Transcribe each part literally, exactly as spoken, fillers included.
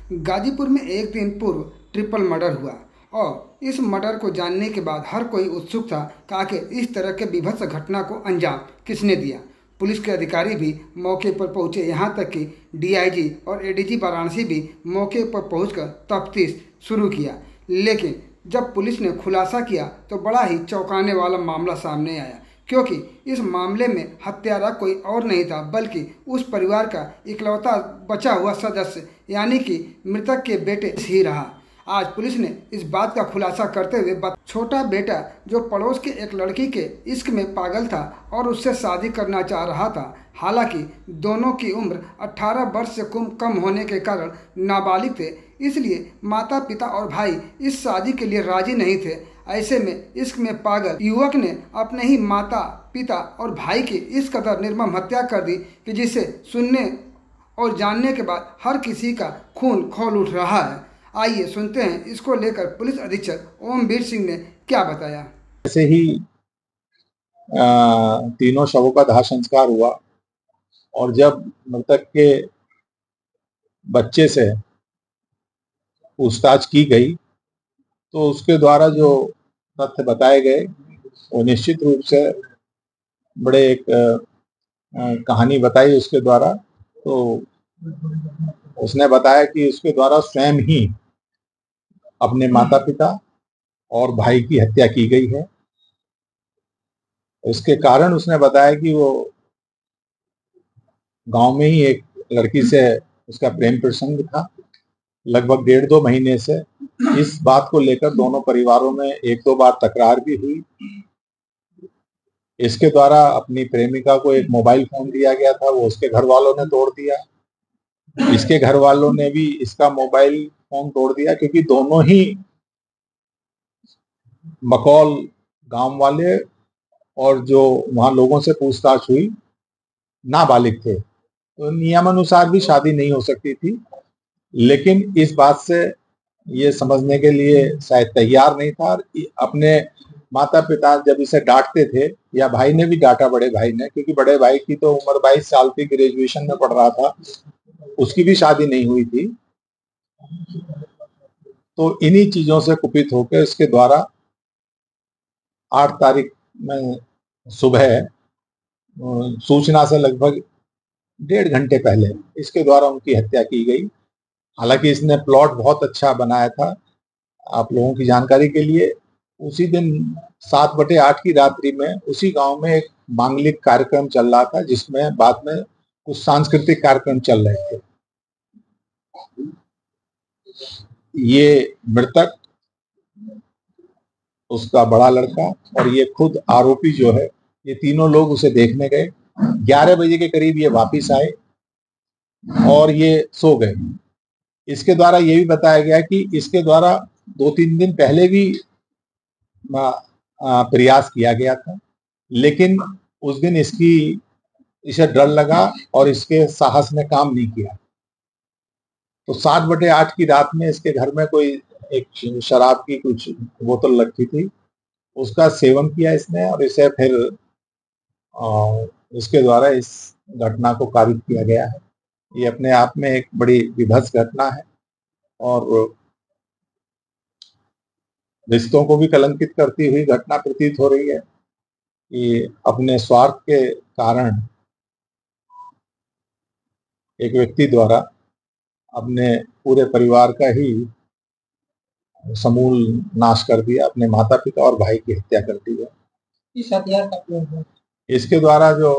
गाजीपुर में एक दिन पूर्व ट्रिपल मर्डर हुआ और इस मर्डर को जानने के बाद हर कोई उत्सुक था कि आखिर इस तरह के बीभत्स घटना को अंजाम किसने दिया। पुलिस के अधिकारी भी मौके पर पहुंचे, यहाँ तक कि डीआईजी और एडीजी वाराणसी भी मौके पर पहुंचकर तफ्तीश शुरू किया। लेकिन जब पुलिस ने खुलासा किया तो बड़ा ही चौंकाने वाला मामला सामने आया, क्योंकि इस मामले में हत्यारा कोई और नहीं था बल्कि उस परिवार का इकलौता बचा हुआ सदस्य यानी कि मृतक के बेटे ही रहा। आज पुलिस ने इस बात का खुलासा करते हुए बत... छोटा बेटा जो पड़ोस के एक लड़की के इश्क में पागल था और उससे शादी करना चाह रहा था। हालांकि दोनों की उम्र अठारह वर्ष से कम होने के कारण नाबालिग थे, इसलिए माता पिता और भाई इस शादी के लिए राजी नहीं थे। ऐसे में इश्क में पागल युवक ने अपने ही माता पिता और भाई की इस कदर निर्मम हत्या कर दी कि जिसे सुनने और जानने के बाद हर किसी का खून खौल उठ रहा है। आइए सुनते हैं इसको लेकर पुलिस अधीक्षक ओमवीर सिंह ने क्या बताया। ऐसे ही आ, तीनों शवों का दाह संस्कार हुआ और जब मृतक के बच्चे से पूछताछ की गई तो उसके द्वारा जो तथ्य बताए गए वो निश्चित रूप से बड़े एक आ, कहानी बताई उसके द्वारा। तो उसने बताया कि उसके द्वारा स्वयं ही अपने माता पिता और भाई की हत्या की गई है। उसके कारण उसने बताया कि वो गांव में ही एक लड़की से उसका प्रेम प्रसंग था। लगभग डेढ़ दो महीने से इस बात को लेकर दोनों परिवारों में एक दो बार तकरार भी हुई। इसके द्वारा अपनी प्रेमिका को एक मोबाइल फोन दिया गया था, वो उसके घर वालों ने तोड़ दिया। इसके घर वालों ने भी इसका मोबाइल फोन तोड़ दिया, क्योंकि दोनों ही मकौल गांव वाले और जो वहां लोगों से पूछताछ हुई नाबालिग थे, तो नियमानुसार भी शादी नहीं हो सकती थी। लेकिन इस बात से ये समझने के लिए शायद तैयार नहीं था। अपने माता पिता जब इसे डांटते थे, या भाई ने भी डांटा, बड़े भाई ने, क्योंकि बड़े भाई की तो उम्र बाईस साल थी, ग्रेजुएशन में पढ़ रहा था, उसकी भी शादी नहीं हुई थी। तो इन्हीं चीजों से कुपित होकर इसके द्वारा आठ तारीख में सुबह सूचना से लगभग डेढ़ घंटे पहले इसके द्वारा उनकी हत्या की गई। हालांकि इसने प्लॉट बहुत अच्छा बनाया था। आप लोगों की जानकारी के लिए, उसी दिन सात बटे आठ की रात्रि में उसी गांव में एक मांगलिक कार्यक्रम चल रहा था, जिसमें बाद में कुछ सांस्कृतिक कार्यक्रम चल रहे थे। ये मृतक, उसका बड़ा लड़का और ये खुद आरोपी जो है, ये तीनों लोग उसे देखने गए। ग्यारह बजे के करीब ये वापिस आए और ये सो गए। इसके द्वारा ये भी बताया गया कि इसके द्वारा दो तीन दिन पहले भी प्रयास किया गया था, लेकिन उस दिन इसकी इसे डर लगा और इसके साहस ने काम नहीं किया। तो सात बटे आठ की रात में इसके घर में कोई एक शराब की कुछ बोतल रखी थी, उसका सेवन किया इसने और इसे फिर इसके द्वारा इस घटना को कारित किया गया है। ये अपने आप में एक बड़ी विभत्स घटना है और रिश्तों को भी कलंकित करती हुई घटना प्रतीत हो रही है कि अपने स्वार्थ के कारण एक व्यक्ति द्वारा अपने पूरे परिवार का ही समूल नाश कर दिया, अपने माता पिता और भाई की हत्या कर दी है। इस हथियार का प्रयोग है इसके द्वारा जो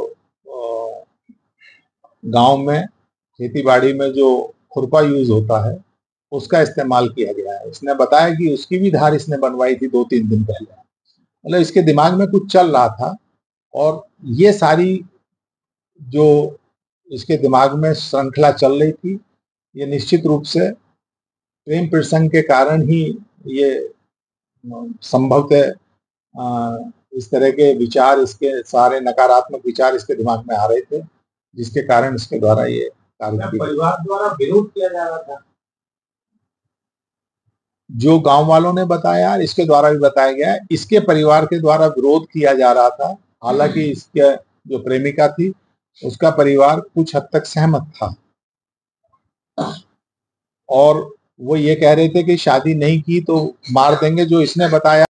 गांव में खेती बाड़ी में जो खुरपा यूज होता है उसका इस्तेमाल किया गया है। इसने बताया कि उसकी भी धार इसने बनवाई थी दो तीन दिन पहले। मतलब इसके दिमाग में कुछ चल रहा था और ये सारी जो इसके दिमाग में श्रृंखला चल रही थी, ये निश्चित रूप से प्रेम प्रसंग के कारण ही ये संभवतः इस तरह के विचार, इसके सारे नकारात्मक विचार इसके दिमाग में आ रहे थे, जिसके कारण इसके द्वारा ये कार्य परिवार द्वारा विरोध किया जा रहा था। जो गांव वालों ने बताया, इसके द्वारा भी बताया गया है, इसके परिवार के द्वारा विरोध किया जा रहा था। हालांकि इसके जो प्रेमिका थी उसका परिवार कुछ हद तक सहमत था। और वो ये कह रहे थे कि शादी नहीं की तो मार देंगे। जो इसने बताया